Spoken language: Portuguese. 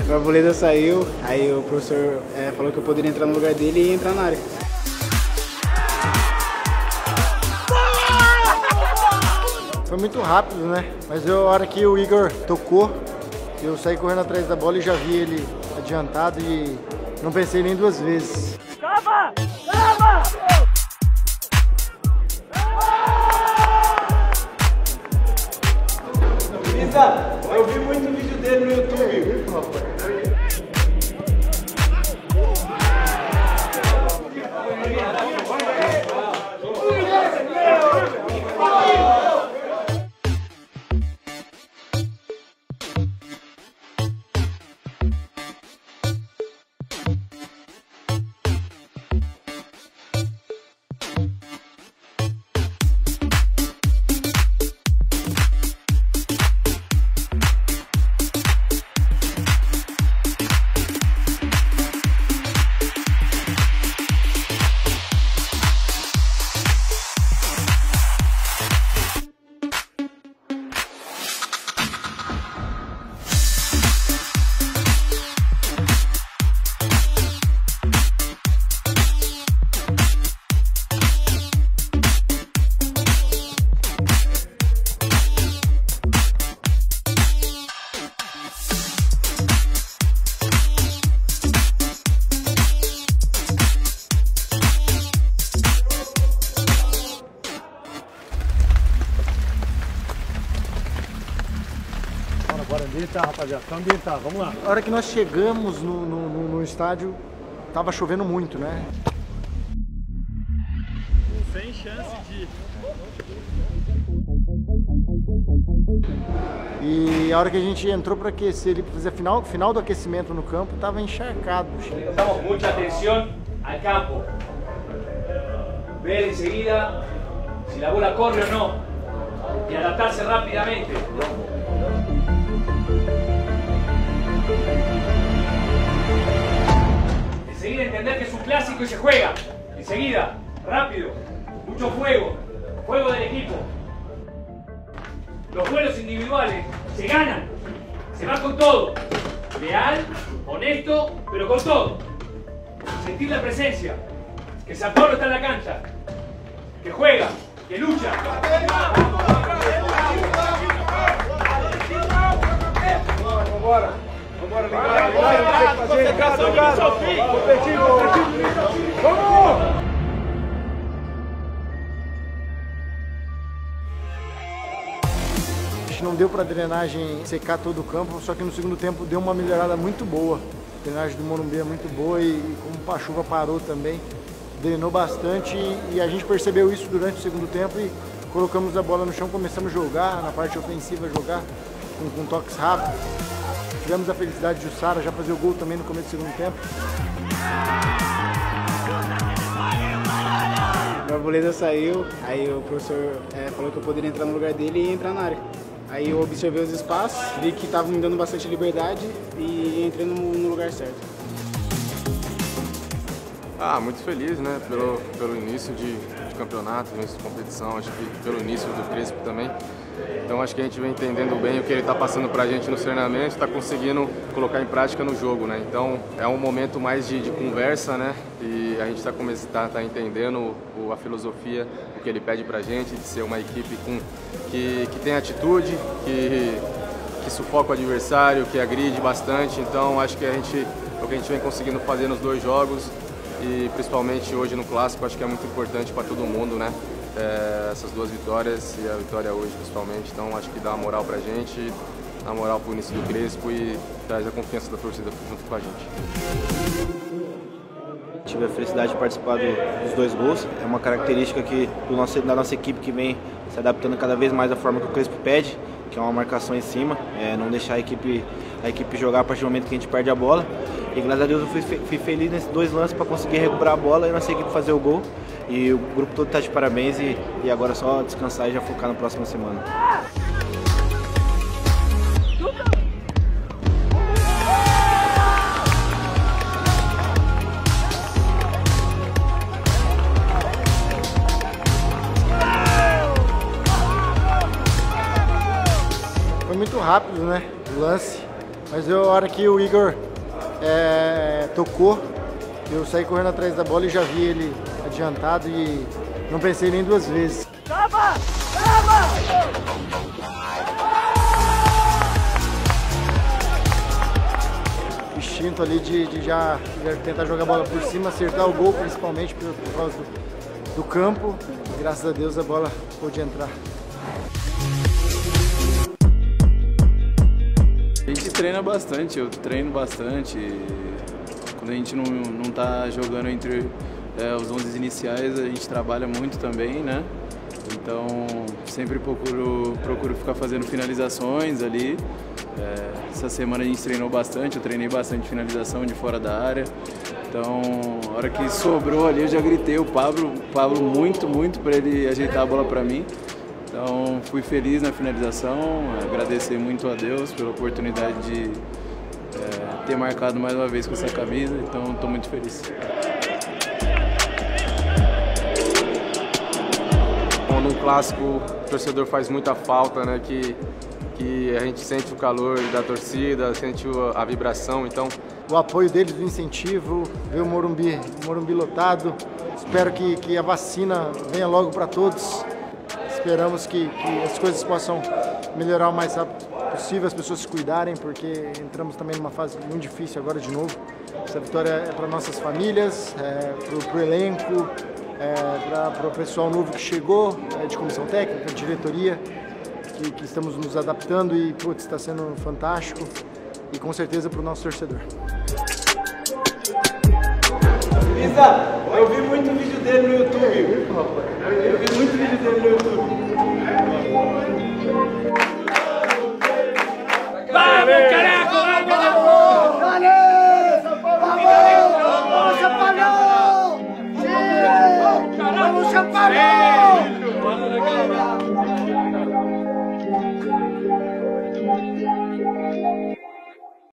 O Arboleda saiu, aí o professor falou que eu poderia entrar no lugar dele e entrar na área. Foi muito rápido, né? Mas a hora que o Igor tocou, eu saí correndo atrás da bola e já vi ele adiantado e não pensei nem duas vezes. Calma! Calma! Lisa, eu vi muito vídeo dele no YouTube. Bora ambientar, rapaziada. Vamos ambientar, vamos lá. A hora que nós chegamos no estádio, tava chovendo muito, né? Sem chance de... E a hora que a gente entrou para aquecer, ele fazer final do aquecimento no campo, tava encharcado. Prestamos mucha atención al campo. Ver enseguida si la bola corre o no y adaptarse rápidamente. Enseguida entender que es un clásico y se juega. Enseguida, rápido, mucho fuego, fuego del equipo. Los duelos individuales se ganan, se va con todo. Leal, honesto, pero con todo. Sentir la presencia, que San Pablo está en la cancha, que juega, que lucha. Vambora! Concentração de Sofia! Competindo! Vamos! Não deu para a drenagem secar todo o campo, só que no segundo tempo deu uma melhorada muito boa. A drenagem do Morumbi é muito boa e como a chuva parou também, drenou bastante e a gente percebeu isso durante o segundo tempo e colocamos a bola no chão, começamos a jogar, na parte ofensiva jogar com toques rápidos. Tivemos a felicidade de o Sara já fazer o gol também no começo do segundo tempo. O Arboleda saiu, aí o professor falou que eu poderia entrar no lugar dele e entrar na área. Aí eu observei os espaços, vi que estavam me dando bastante liberdade e entrei no lugar certo. Muito feliz, né, pelo início de campeonato, início de competição, acho que pelo início do Crespo também. Então acho que a gente vem entendendo bem o que ele está passando para a gente nos treinamentos, está conseguindo colocar em prática no jogo, né? Então é um momento mais de conversa, né? E a gente está entendendo a filosofia, o que ele pede para a gente, de ser uma equipe que tem atitude, que sufoca o adversário, que agride bastante. Então acho que o que a gente vem conseguindo fazer nos dois jogos e principalmente hoje no Clássico, acho que é muito importante para todo mundo, né? Essas duas vitórias e a vitória hoje principalmente, então acho que dá uma moral pra gente, dá uma moral pro início do Crespo e traz a confiança da torcida junto com a gente. Tive a felicidade de participar dos dois gols, é uma característica da nossa equipe que vem se adaptando cada vez mais à forma que o Crespo pede, que é uma marcação em cima, não deixar a equipe jogar a partir do momento que a gente perde a bola. E graças a Deus eu fui feliz nesses dois lances para conseguir recuperar a bola e nossa equipe fazer o gol. E o grupo todo está de parabéns e agora é só descansar e já focar na próxima semana. Foi muito rápido, né? O lance. Mas a hora que o Igor tocou, eu saí correndo atrás da bola e já vi ele adiantado e não pensei nem duas vezes. Instinto ali de já tentar jogar a bola por cima, acertar o gol, principalmente por causa do campo. E, graças a Deus a bola pôde entrar. A gente treina bastante, eu treino bastante. Quando a gente não tá jogando entre os 11 iniciais, a gente trabalha muito também, né? Então sempre procuro ficar fazendo finalizações ali. Essa semana a gente treinou bastante, eu treinei bastante finalização de fora da área. Então, a hora que sobrou ali, eu já gritei o Pablo muito para ele ajeitar a bola para mim. Então, fui feliz na finalização, agradecer muito a Deus pela oportunidade de ter marcado mais uma vez com essa camisa, então estou muito feliz. No clássico, o torcedor faz muita falta, né? Que a gente sente o calor da torcida, sente a vibração, então... O apoio deles, o incentivo, ver o Morumbi lotado. Espero que a vacina venha logo para todos. Esperamos que as coisas possam melhorar o mais rápido possível, as pessoas se cuidarem, porque entramos também numa fase muito difícil agora de novo. Essa vitória é para nossas famílias, para o elenco, para o pessoal novo que chegou, de comissão técnica, diretoria, que estamos nos adaptando e está sendo fantástico, e com certeza para o nosso torcedor. Lisa, eu vi muito vídeo dele no YouTube. Eu vi muito vídeo dele no YouTube. Vamos,